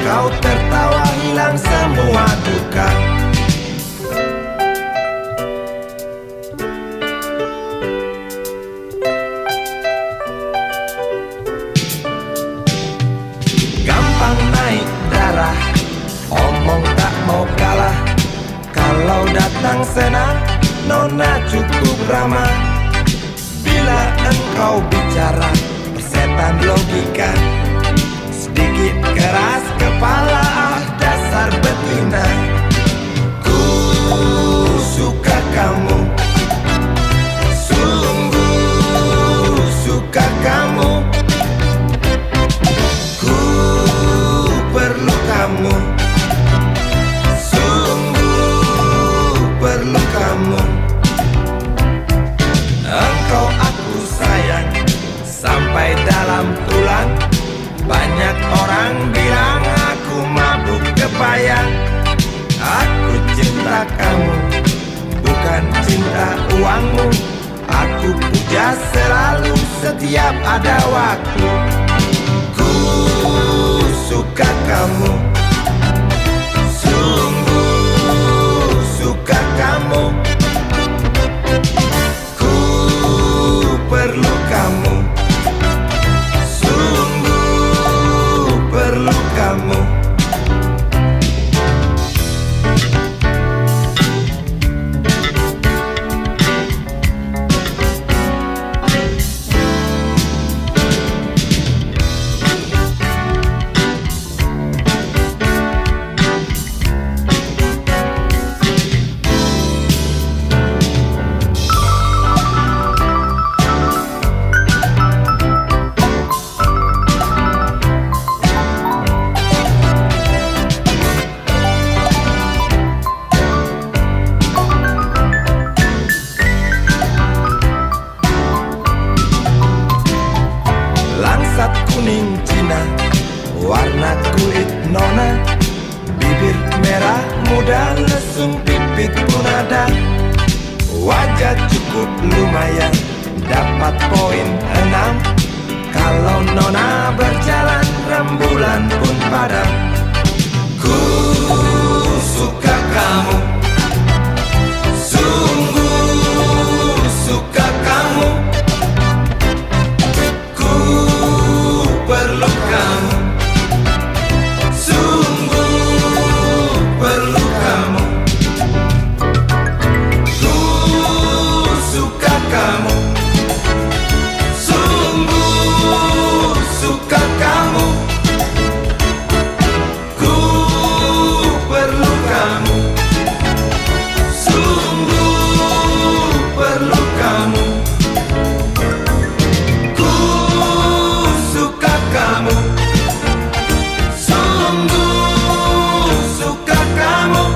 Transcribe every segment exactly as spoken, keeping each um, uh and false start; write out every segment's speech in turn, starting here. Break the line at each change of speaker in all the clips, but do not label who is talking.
Engkau tertawa hilang semua duka. Gampang naik darah, omong tak mau kalah. Kalau datang senang, nona cukup ramah. Bila engkau bicara, persetan logika. Sedikit keras kepala, ah dasar betina. Ku suka kamu, sungguh suka kamu. Ku perlu kamu, sungguh perlu kamu. Engkau aku sayang sampai dalam tulang. Banyak orang bilang aku mabuk kebayang. Aku cinta kamu, bukan cinta uangmu. Aku puja selalu setiap ada waktu. Ku suka kamu, sungguh suka kamu. Ku perlu kamu, sungguh perlu kamu. Langsat kuning Cina, warna kulit nona. Bibir merah muda, lesung pipit pun ada. Wajah cukup lumayan, dapat poin enam. Kalau nona berjalan, rembulan pun padam. Ku suka kamu, sungguh suka kamu. Perlu kamu, sungguh perlu kamu. Ku suka kamu, sungguh suka kamu. Ku perlu kamu, sungguh perlu kamu. Kamu, sungguh suka kamu.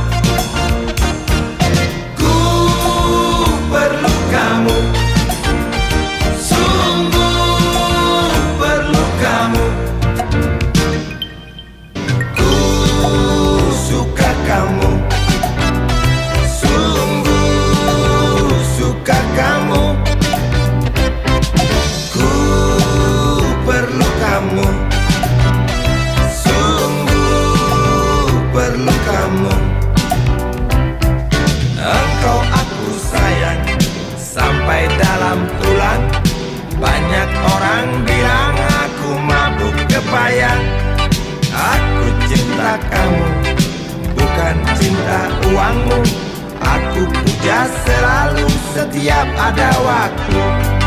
Ku perlu kamu, sungguh perlu kamu. Ku suka kamu, sungguh suka kamu. Ku perlu kamu, sungguh perlu kamu. Engkau aku sayang sampai dalam tulang. Banyak orang bilang aku mabuk kebayang. Aku cinta kamu, bukan cinta uangmu. Aku puja selalu setiap ada waktu.